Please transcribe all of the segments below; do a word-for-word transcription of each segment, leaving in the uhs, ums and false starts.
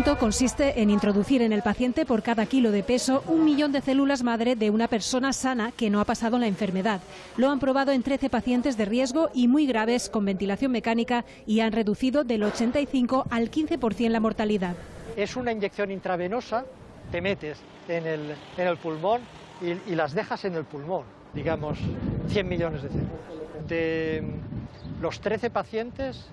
tratamiento consiste en introducir en el paciente por cada kilo de peso un millón de células madre de una persona sana que no ha pasado la enfermedad. Lo han probado en trece pacientes de riesgo y muy graves con ventilación mecánica y han reducido del ochenta y cinco al quince por ciento la mortalidad. Es una inyección intravenosa, te metes en el, en el pulmón y, y las dejas en el pulmón, digamos, cien millones de células. De los trece pacientes,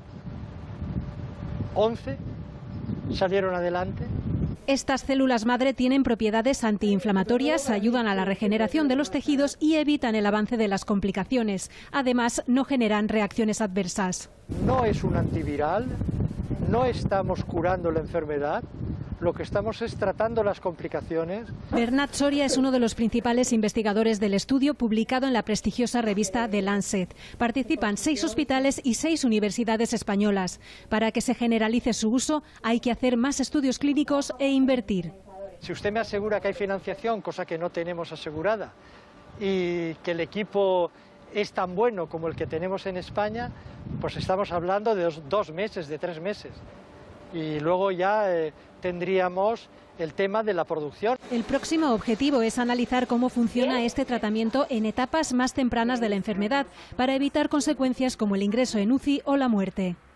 once salieron adelante. Estas células madre tienen propiedades antiinflamatorias, ayudan a la regeneración de los tejidos y evitan el avance de las complicaciones. Además, no generan reacciones adversas. No es un antiviral, no estamos curando la enfermedad, lo que estamos es tratando las complicaciones. Bernat Soria es uno de los principales investigadores del estudio publicado en la prestigiosa revista The Lancet. Participan seis hospitales y seis universidades españolas. Para que se generalice su uso hay que hacer más estudios clínicos e invertir. Si usted me asegura que hay financiación, cosa que no tenemos asegurada, y que el equipo es tan bueno como el que tenemos en España, pues estamos hablando de dos, dos meses, de tres meses. Y luego ya eh, tendríamos el tema de la producción. El próximo objetivo es analizar cómo funciona este tratamiento en etapas más tempranas de la enfermedad, para evitar consecuencias como el ingreso en U C I o la muerte.